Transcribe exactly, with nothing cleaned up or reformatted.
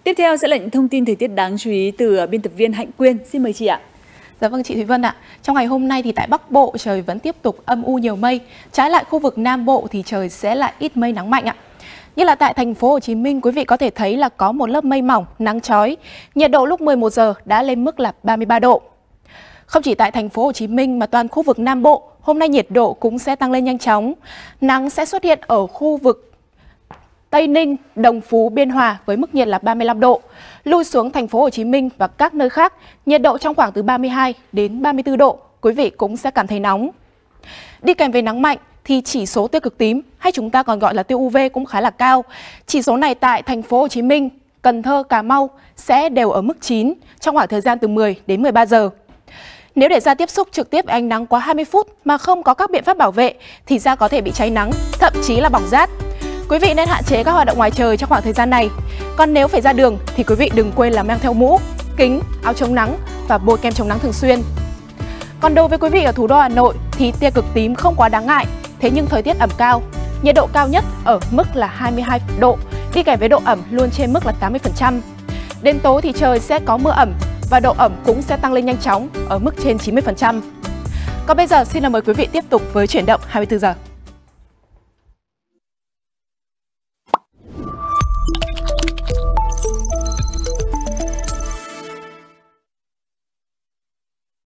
Tiếp theo sẽ là những thông tin thời tiết đáng chú ý từ biên tập viên Hạnh Quyên. Xin mời chị ạ. Dạ vâng chị Thúy Vân ạ. Trong ngày hôm nay thì tại Bắc Bộ trời vẫn tiếp tục âm u nhiều mây. Trái lại khu vực Nam Bộ thì trời sẽ lại ít mây nắng mạnh ạ. Như là tại thành phố Hồ Chí Minh, quý vị có thể thấy là có một lớp mây mỏng, nắng chói. Nhiệt độ lúc mười một giờ đã lên mức là ba mươi ba độ. Không chỉ tại thành phố Hồ Chí Minh mà toàn khu vực Nam Bộ, hôm nay nhiệt độ cũng sẽ tăng lên nhanh chóng. Nắng sẽ xuất hiện ở khu vực Tây Ninh, Đồng Phú, Biên Hòa với mức nhiệt là ba mươi lăm độ. Lui xuống thành phố Hồ Chí Minh và các nơi khác, nhiệt độ trong khoảng từ ba mươi hai đến ba mươi tư độ, quý vị cũng sẽ cảm thấy nóng. Đi kèm với nắng mạnh thì chỉ số tia cực tím hay chúng ta còn gọi là tia u vê cũng khá là cao. Chỉ số này tại thành phố Hồ Chí Minh, Cần Thơ, Cà Mau sẽ đều ở mức chín trong khoảng thời gian từ mười đến mười ba giờ. Nếu để da tiếp xúc trực tiếp với ánh nắng quá hai mươi phút mà không có các biện pháp bảo vệ thì da có thể bị cháy nắng, thậm chí là bỏng rát. Quý vị nên hạn chế các hoạt động ngoài trời trong khoảng thời gian này. Còn nếu phải ra đường thì quý vị đừng quên là mang theo mũ, kính, áo chống nắng và bôi kem chống nắng thường xuyên. Còn đối với quý vị ở thủ đô Hà Nội thì tia cực tím không quá đáng ngại, thế nhưng thời tiết ẩm cao, nhiệt độ cao nhất ở mức là hai mươi hai độ, đi kèm với độ ẩm luôn trên mức là tám mươi phần trăm. Đến tối thì trời sẽ có mưa ẩm và độ ẩm cũng sẽ tăng lên nhanh chóng ở mức trên chín mươi phần trăm. Còn bây giờ xin mời quý vị tiếp tục với chuyển động hai mươi tư giờ.